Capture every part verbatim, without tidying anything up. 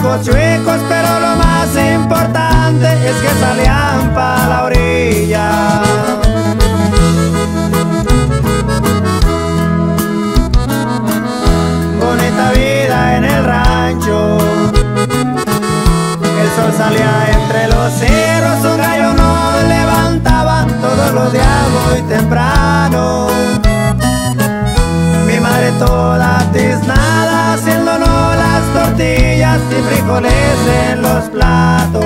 ojos chuecos, pero lo más importante es que salían para la orilla. Bonita vida en el rancho, el sol salía entre los cerros, un gallo nos levantaba todos los días muy temprano. Mi madre toda tiznada haciéndonos las tortillas y frijoles en los platos.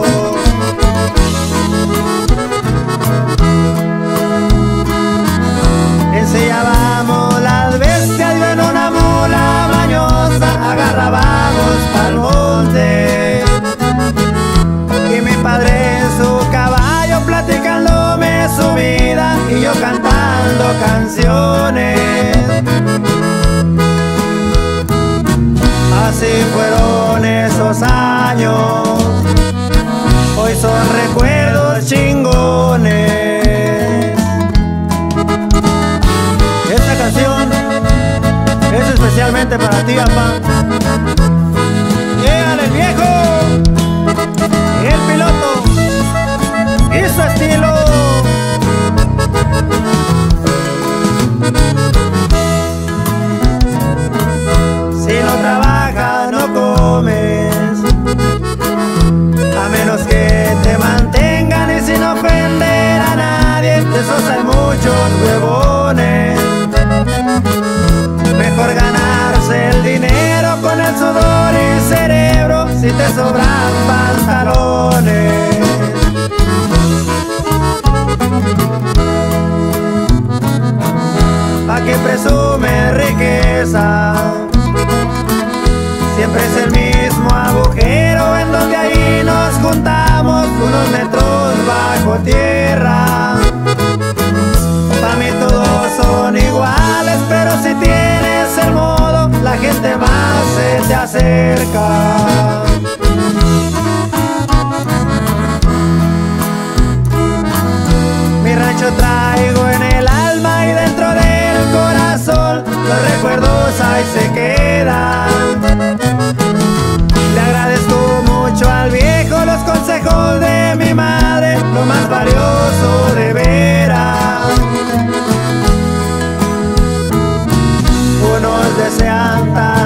Ensillábamos las bestias y en una mula mañosa agarrábamos pa'l monte. Y mi padre en su caballo platicándome su vida y yo cantando canciones. Así fueron esos años, hoy son recuerdos chingones. Esta canción es especialmente para ti, papá. ¡Llévale el viejo! El piloto y su estilo. Si no trabajas no comes, a menos que te mantengan y sin ofender a nadie. De esos hay muchos huevones. Mejor ganarse el dinero con el sudor y cerebro si te sobran pantalones. Pa' que presume riqueza, siempre es el mismo agujero en donde ahí nos juntamos unos metros bajo tierra. Pa' mí todos son iguales, pero si tienes el modo, la gente más se te acerca. Mi rancho traigo en el alma y dentro del corazón, los recuerdos ahí se quedan. Le agradezco mucho al viejo los consejos de mi madre, lo más valioso de veras. Unos desean tal